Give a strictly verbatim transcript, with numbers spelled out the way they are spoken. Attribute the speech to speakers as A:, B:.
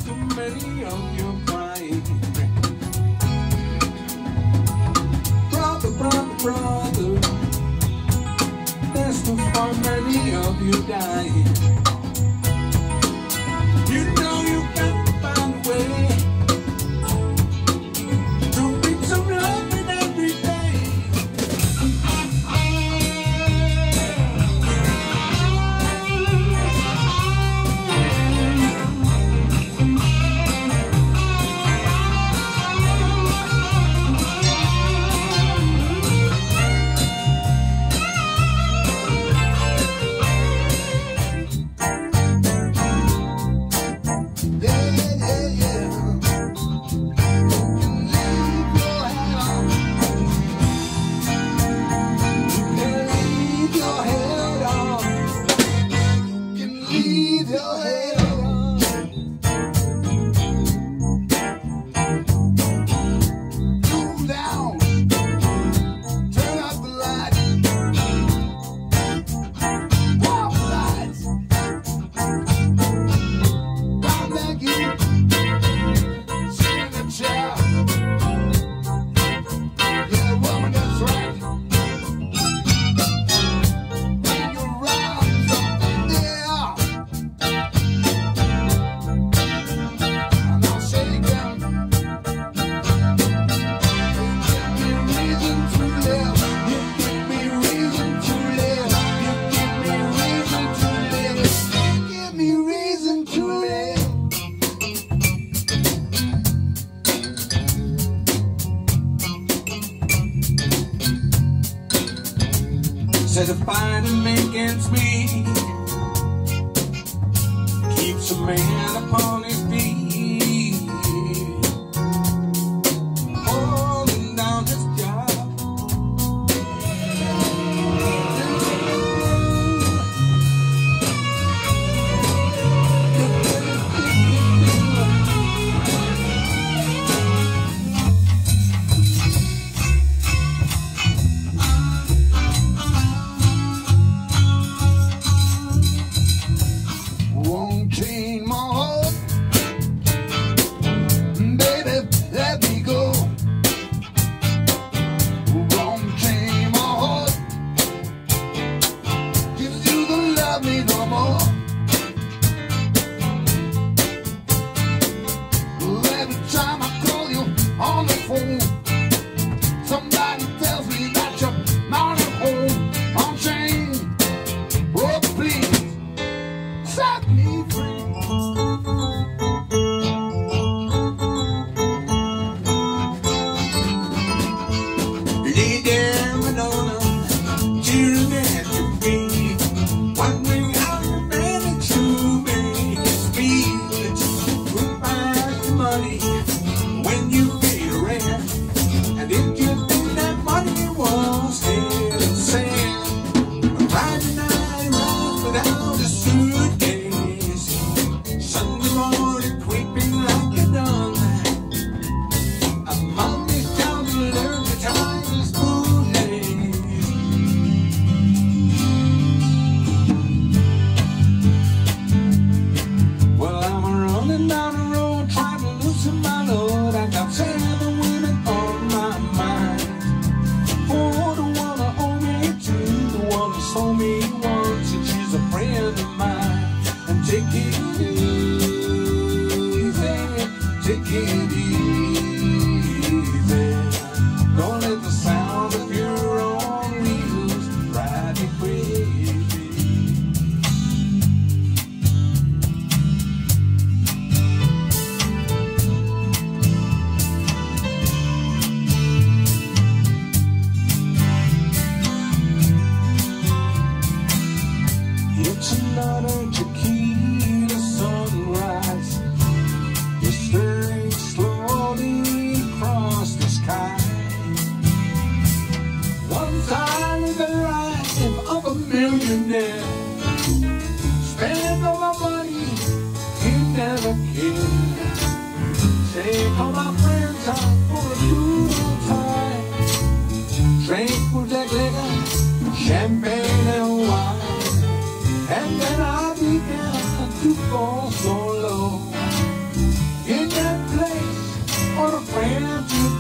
A: there's too many of you crying. Brother, brother, brother, there's too far many of you dying. You know you got to find a way to bring some love in every day. Said a fighting man against me keeps a man upon his feet, holding down his job. Somebody tells me that you're not at home on chain. Oh, please set me free. Lay down on a cheering at your feet, wondering how you manage to make it feel. Goodbye to money when you feel rent. And if you think that money was here to sand, Friday night runs without a suitcase, Sunday morning creeping like a nun, a Monday's down to learn the time is foolish. Well, I'm running down the road trying to loosen my load. I got seven women on my mind. For the one that owe me two, the one that sold me once, and she's a friend of mine. And take it easy, take it easy. Don't let the sound of your own wheels drive you crazy. It's another tequila sunrise. It's stirring slowly across the sky. One time in the life of a millionaire, spend all my money, he never cared. Take all my friends out for a good time. Drink with that liquor, champagne and wine. And then I began to fall so low. for the friends you